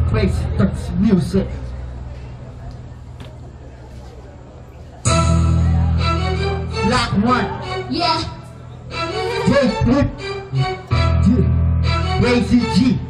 face, that's music. Black one. Yeah. J-Flip. Crazy G.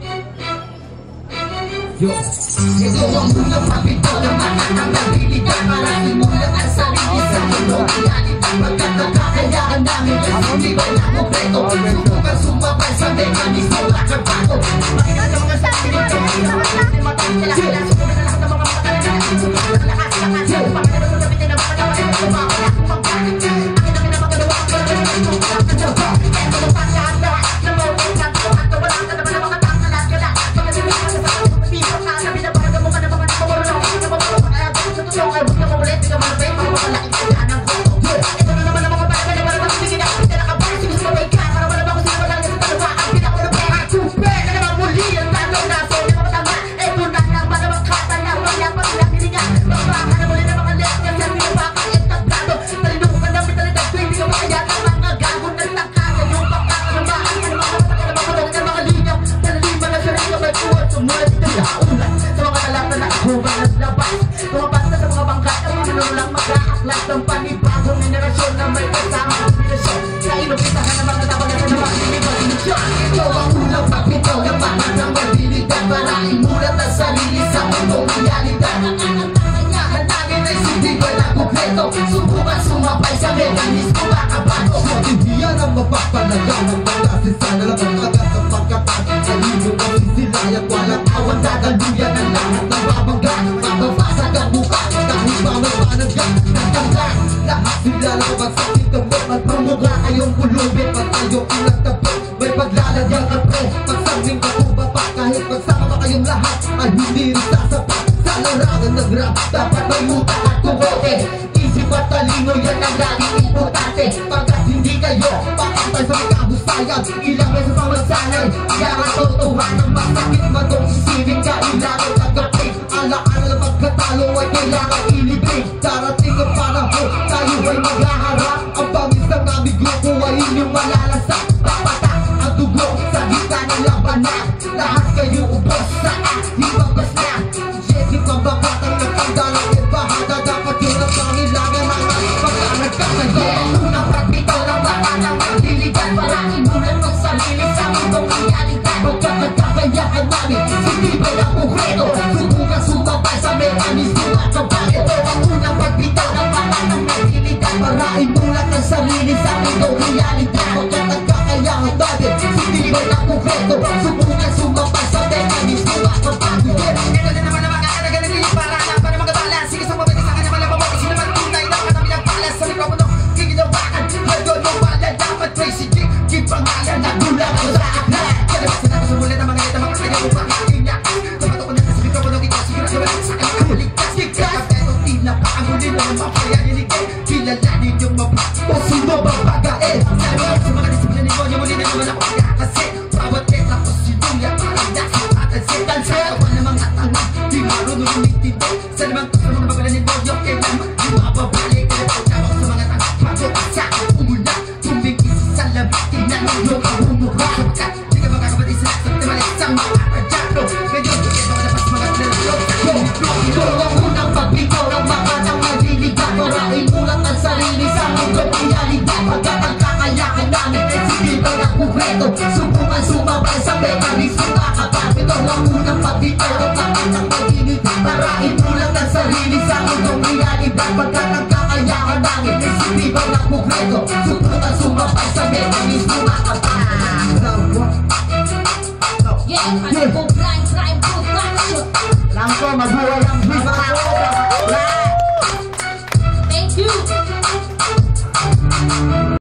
Yo. Ito ang unang pagpitaw ng mga ang nabiligan para simulan ang sarili sa mundo. Realidad pagkat nagkakayaan namin ang hindi ba na kompleto. Subukan sumabay sa mekanismo at nagbago. Pakinggan sa mga sabi nito. Hindi matang kailangan. Subukan na lahat ng mga matagal na subukan na lahat ng mga pakinggan sa sabitin na mga naman na kumawala kung magkakit. Akin ang pinapagalawa ang mga naman kung kakadyo. Eto ng pagkakatawa na mga pagkakatawa at wala ka naman ang mga tangkalat-kala. Pagkakatawa ka sa pagkakatawa na binabaga mo ka na mga nakamuro na mga kaya sa totoo ay huwag na mamulit. Hindi ka malapay para makalaki ka dyan ang koto. Ito na naman ang mga baga na para magbigin ako. Hindi na kabay, sinismabay ka para wala ba kung sino lang sa dalawa. Ang pinakulupay at super na naman muli ang tanong na so di ba matama. Ito na naman ang makata na wala pa rin ang hilinga. Magbaka na muli na mga let niya sa pinapakang entablado. Talinukan na pinalagay ko hindi ka makayata. Mga gago ng tangkada yung pagkakalamaan. Ano mga kapatid na mga kulong ng mga linyaw. Talaliman na siya rin ka may puwat. Sumulat ito laulan sa mga kalapta na ahubang at labas. Tumapat na sa mga bangka at manulang mag-aaklat ng panibagong generasyon na may kasama kombinasyon. Sa inubitahan ng mga tabagan na naman inimaginasyon. Ito ang unang pagpitaw ng mga ng mabilidad para imulat ang sarili sa mundong realidad. Ang kakanyahan namin ay hindi ba na kumpleto. Subukan sumabay sa mekanismo makabago. Hindi yan ang mapapalaga ng mga sisana lang ang agad ng pagkatan. Alino ang sisilayat, walang awan dadaluyan ang lahat ng babangga. Mababasag ang mukha kahit mamay panagga. Nagtanggan, lahat sila lang magsakit ang at promugla kayong pulubit. Pag tayo inagtabi, may paglaladyang ka pre. Pagsaming kakuba pa kahit magsama pa kayong lahat ay hindi rin sasapat. Sa larangan ng rap, dapat may muta at kubote. Isip at talino yan ang laging importante. Pagkat hindi kayo pakantay sa mga kahusayan, ilang beses ang magsanay. Kaya ang totohanan masakit man kung isipin ka ilangan kagapit. Alaala na pagkatalo ay kailangan ilibig. Darating ang panahon, tayo ay maghaharap. Ang bangis ng aming grupo ay inyong malalasak. Papatak ang dugo sa gitna ng labanan. Lahat kayo ubos sa aking babas na. Jesip ang bakatang nagtanggalang ibahada. Dapat yun ang pangilangan ng pagkahanag ka kayo. Unang pagpitaw ng baka ng magdiligan para imulat ang sarili sa mundong realidad. Pagkat nagkakayahan namin, hindi ba na konkreto. Subukan sumabay sa mekanismo at kabal. Ito ang unang pagpitaw ng baka ng magdiligan para imulat ang sarili sa mundong realidad. Pagkat nagkakayahan namin, hindi ba na konkreto. Subukan sumabay sa mekanismo at kabal. Ito na naman ang mga kanagaling para na para magabalan. Sige sumabay ka sa kanya malabang. Sino man tunay na kami ang balas sa mikropono. Ginawakan, ngayon mo wala dapat crazy chick. Keep pangalan na gulang ang sa aklat. Kalabasan ako sa muli ng mga ito mga kanya upang iyak. Tumato ko na sa mikropono kita siguro na wala sa akin ang ligtas. Ligtas, pero tinapakangulin ng mga payaniligay. Kilalanin yung mapapos, sino ba bagain? Sa mga disiplina ni Konya, muli na naman ako kakasi. Bawat letra ko sinuya parang nasa patansin. Tansayawan ng mga tanga, di marunong umitindi. Sa limang gusto mga magalan ni Konya, kailangan di mababalik. Pinatawag sa mga tanga, mag-uasa, umula. Tumingin sa labit, tinanong ang bumura. Di ka makakabati sa laksang timalik sa mga radyano. Ngayon, ito ka na pas mga tinanong. Ito ang unang pagbitaw ng mga nang naliligan. Para imulat ang sarili sa mundong realidad. Pagkat ang kakayahan namin ay hindi ba na konkreto. Subukan sumabay sa mekanismo makapag. Ito ang unang pagbitaw ng mga nang naliligan. Para imulat ang sarili sa mundong realidad. Pagkat ang kakayahan namin ay hindi ba na konkreto. Subukan sumabay sa mekanismo makapag. Yeah, ano po blind crime production. Lang ko, magbuhay ang hip-hop. Thank you.